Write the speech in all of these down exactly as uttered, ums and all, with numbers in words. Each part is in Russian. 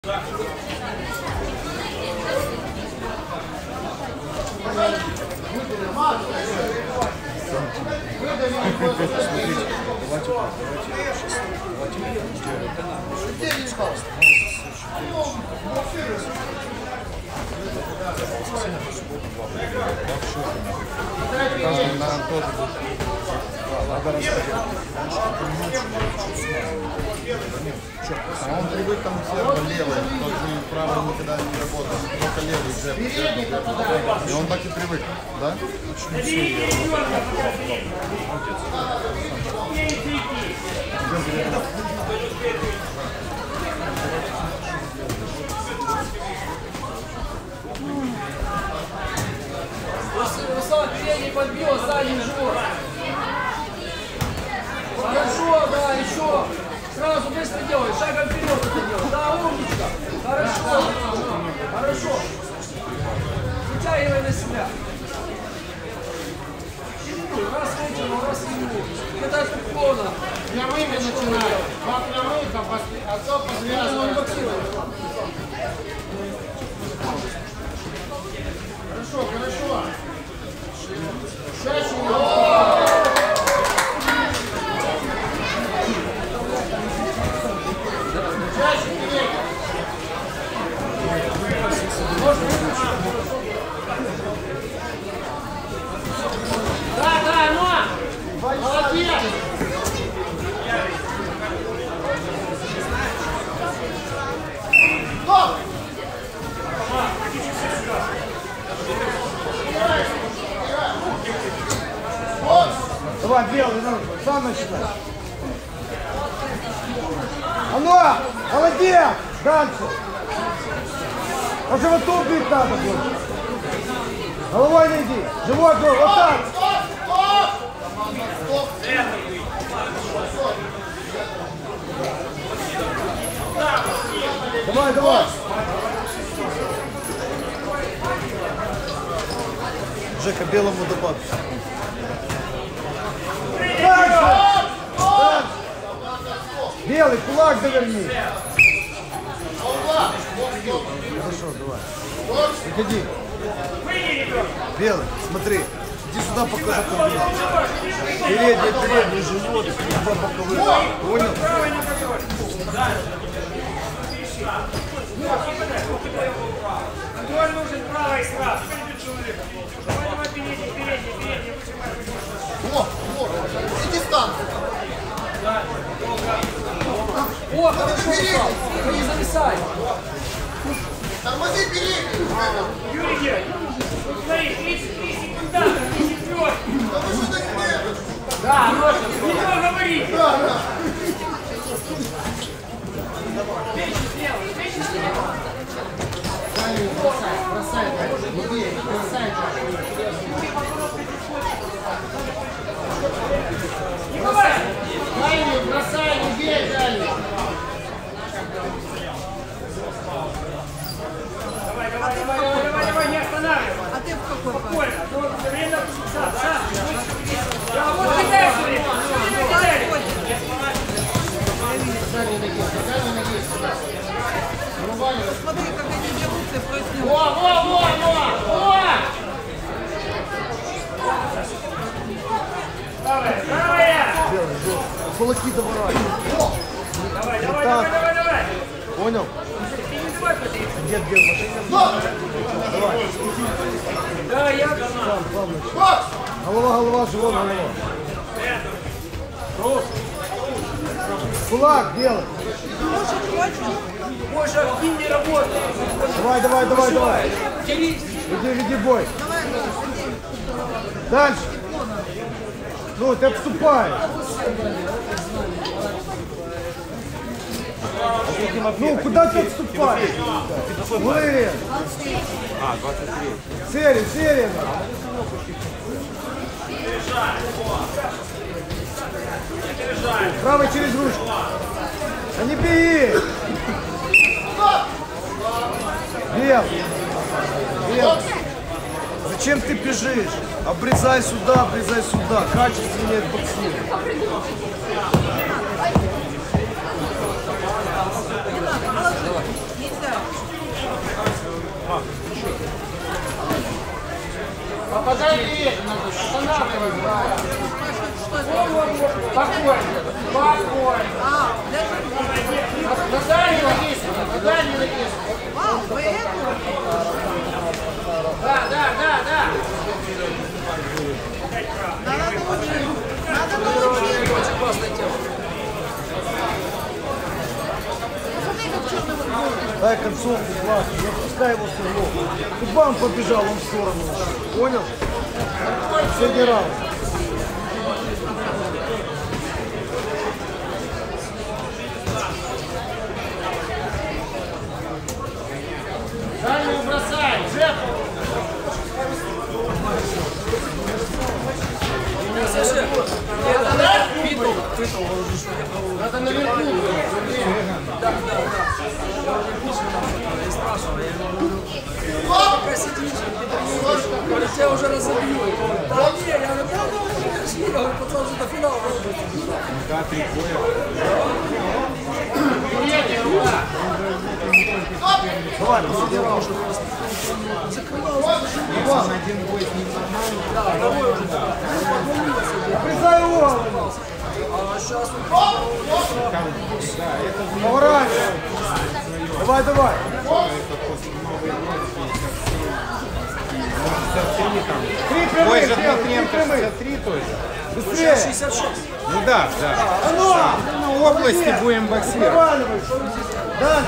А он привык там все левый, тоже правый никогда не работал, только левый джеб. И он так и привык, да? Руслан, передний подбил, задний живот. Хорошо, да, еще. Сразу быстро делай, шагом вперед это делай. Да, умничка. Хорошо. Хорошо. Вытягивай на себя. Раз вытянул, раз вынул. Это отклона. Прямыми начинаем. Два прямых, а то подвязываем. Хорошо, хорошо. Чаще его. Чаще вперед. Да, да, ну! Молодец! Стоп! Давай, белый, ну, сам начинай. А ну, молодец! Дальше. А животом бить надо больше. Головой не иди. Живот, вот так. Давай, давай. Жека, белому добавь. Дальше. Дальше. Белый, кулак доверни. Хорошо, давай. Выходи. Белый, смотри. Иди сюда, покажи комбинацию. Передний, передний живот, два боковых. Понял? Контроль нужен правой сразу. Давай, давай, передний, передний, передний. О, о, иди стан. О, хорошо, Руслан. Не зависай. Тормози передний. Юрий, смотри, тридцать три секунда, тридцать четыре. Да, можно. Не говори. Печень сделай, печень сделай. Бросай, бросай, бросай. Не бывай. Дальний, бросай, не бей, дальний. Давай, давай, давай, давай, давай, давай, не останавливай. А ты в какой пар? Спокойно, ну, время, сам, сам. Да, вот кидай, смотри. Кидай. Смотри, как они дерутся против. Во, во, во, во, во! Давай, давай! Кулаки давай. Давай, давай, давай, давай, давай! Понял? Ты не давай потри. Где, где машина? Давай. Да, я сам. Голова, голова, живот, голова. Кулак, белый. Больше активнее работай. Давай, давай, давай, давай. Делись. Веди, веди бой. Дальше. Ну, ты отступаешь. Ну, куда ты отступаешь? Молодец. А, двадцать три. Серия, серия. Правой через ручку. А не бей. Бел. Бел. Зачем ты бежишь? Обрезай сюда, обрезай сюда. Качественнее боксируй. Не надо, положи. Подойди! Останавливай, брат! Спокойно! Спокойно! А, На дальнюю логистику! На дальнюю логистику! вау, вы это? Да, да, да, да! Надо научить. Надо научить. Очень классная тема. Посмотри, как черный вот. Дай концовку, классно, не отпускай его с углом. Куда он побежал, он в сторону ушел. Понял? Последний раунд. Дальнюю бросай! Джеб! Надо наверху! Да, да, да. Я уже пишу, я и спрашивал, я ему говорю, пока сидишь, говорит, я уже разобью. Да не, я говорю, да, ну, подожди, я говорю, пацан, уже до финала должен. Да, три боя. Давай, посиди раунд. Если на один бой не Обрезай угол. А сейчас Поворачивай. Давай, давай. Три Бой прямых, же делай, три Дмитриенко прямых. шестьдесят три тоже. Быстрее. шестьдесят шесть. Ну да, да. А ну! На области будем боксировать. Проваливай. Дальше.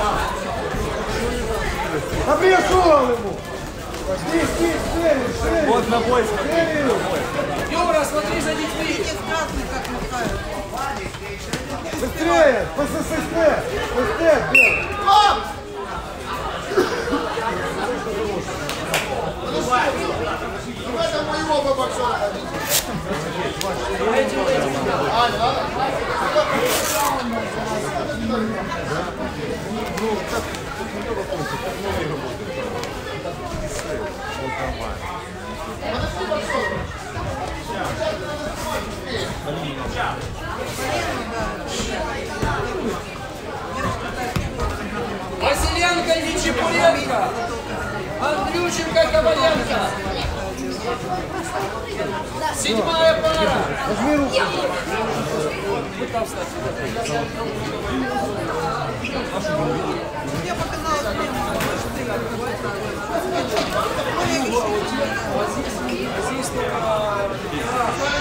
Обрежь угол ему. Здесь, здесь, шире, шире. Вот на бой. Шире. Юра, смотри за детьми. Видите, красный, как махает. Быстрее. ПССТ. Быстрее. Белый. Это моего бы боксера ходить. Василенко, Нечепуренко. Андрющенко, Коваленко. Седьмая пара. Возьми руку. Я показала прямо. Здесь только